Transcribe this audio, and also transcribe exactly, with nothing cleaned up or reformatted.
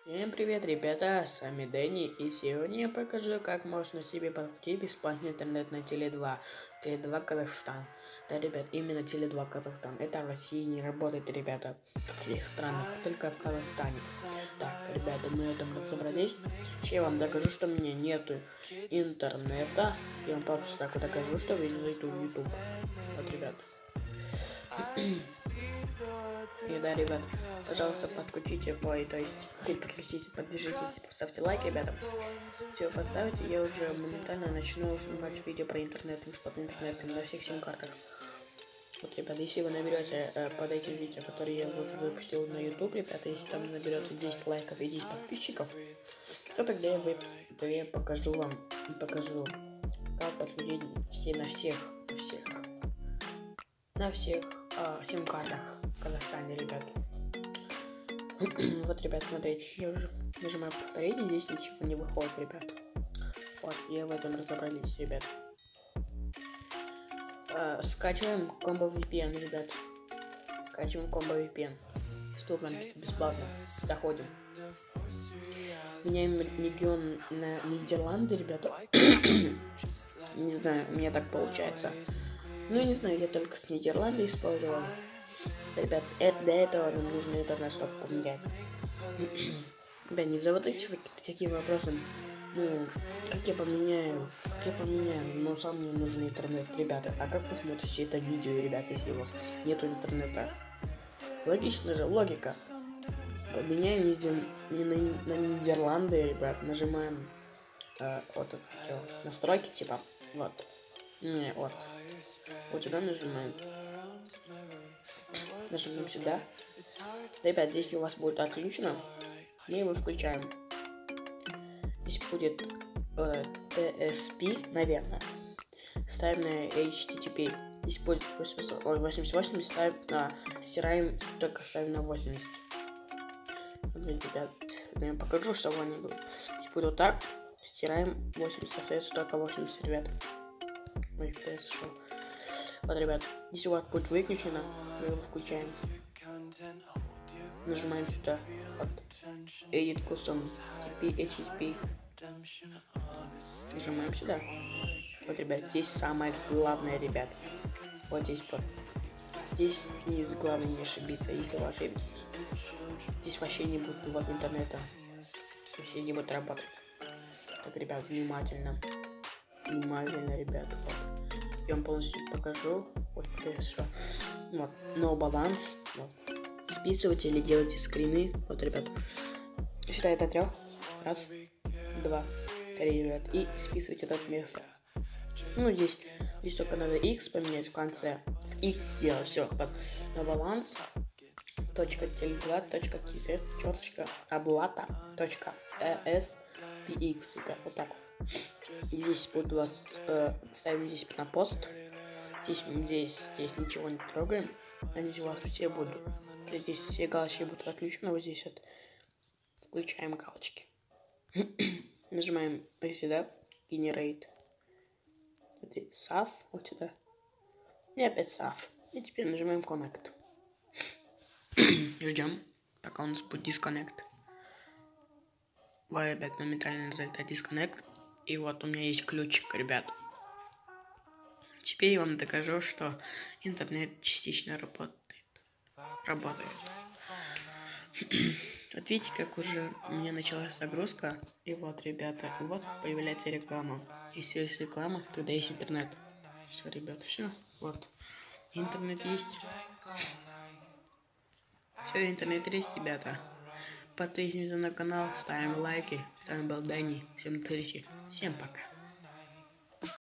Всем привет, ребята, с вами Дэнни, и сегодня я покажу, как можно себе подключить бесплатный интернет на Теле два. Теле два Казахстан. Да, ребят, именно Теле два Казахстан. Это в России не работает, ребята, в других странах, только в Казахстане. Так, ребята, мы этом разобрались. Сейчас я вам докажу, что у меня нету интернета. Я вам просто так вот докажу, что вы зайду в YouTube. Вот, ребят. И да, ребят, пожалуйста, подключите, ой, то есть, подключите, подпишитесь, поставьте лайк, ребята. Все, поставите, я уже моментально начну снимать видео про интернет, бесплатный интернет на всех сим-картах. Вот, ребята, если вы наберете э, под этим видео, которое я уже выпустил на YouTube, ребята, если там наберете десять лайков и десять подписчиков, то тогда я, вы, то я покажу вам, покажу, как подключить все на всех, на всех, на всех э, сим-картах в Казахстане, ребят. Вот, ребят, смотрите, я уже нажимаю повторить, здесь ничего не выходит, ребят. Вот, я в этом разобрались, ребят. А, скачиваем Combo ви пи эн, ребят. Скачиваем Combo ви пи эн. Доступно, бесплатно. Заходим. Меняем регион на Нидерланды, ребята. Не знаю, у меня так получается. Ну, не знаю, я только с Нидерланды использовал. Ребят, это, для этого нам нужно интернет, чтобы поменять. Ребят, не задавайтесь какие вопросы. Ну, как я поменяю, как я поменяю, но сам мне нужен интернет, ребята. А как вы смотрите это видео, ребята, если у вас нету интернета? Логично же, логика. Поменяем не на, на Нидерланды, ребят, нажимаем э, вот это, настройки, типа, вот. Не, вот. Вот сюда нажимаем. Нажимаем сюда. Ребят, здесь у вас будет отключено. Мы его включаем. Здесь будет э, ти эс пи, наверное. Ставим на эйч ти ти пи. Здесь будет восемьдесят, ой, восемьдесят восемь, ставим, а, стираем, только ставим на восемьдесят. Ребят, я вам покажу, чтобы они были. Здесь будет вот так. Стираем восемьдесят, остается только восемьдесят, ребят. Ой, эф пи эс шел. Вот, ребят, здесь у вас будет выключено, мы его включаем. Нажимаем сюда. Вот. Edit Custom ти пи, эйч ти ти пи. Нажимаем сюда. Вот, ребят, здесь самое главное, ребят. Вот здесь вот. Здесь не главное не ошибиться. Если вы ошибетесь, здесь вообще не будет у вас интернета. Вообще не будет работать. Так, ребят, внимательно. Внимательно, ребят. Вот. Я вам полностью покажу. Вот, хорошо. Вот. No баланс. Вот. Списывайте или делайте скрины. Вот, ребят. Считай до трех. Раз, два, три, ребят. И списывайте это место. Ну, здесь, здесь только надо X поменять в конце. В X сделать все. На баланс. Точка теле два. Точка кз. Черточка. Облата. Точка эс пи икс. Ребят, вот так. И здесь будет у вас. Э, ставим здесь на пост. Здесь, здесь, здесь ничего не трогаем. А здесь у вас все будут. Здесь все галочки будут отключены. Вот здесь вот включаем галочки. Нажимаем вот сюда. Generate. Save. Вот сюда. И опять Save. И теперь нажимаем Connect. Ждем, пока у нас будет Disconnect. Вот опять моментально залетает Disconnect. И вот у меня есть ключик, ребят. Теперь я вам докажу, что интернет частично работает. Работает. Вот видите, как уже у меня началась загрузка. И вот, ребята, у вас появляется реклама. Если есть реклама, тогда есть интернет. Все, ребят, все. Вот. Интернет есть. Все, интернет есть, ребята. Подписываемся на канал, ставим лайки. С вами был Дэнни. Всем встречи. Всем пока.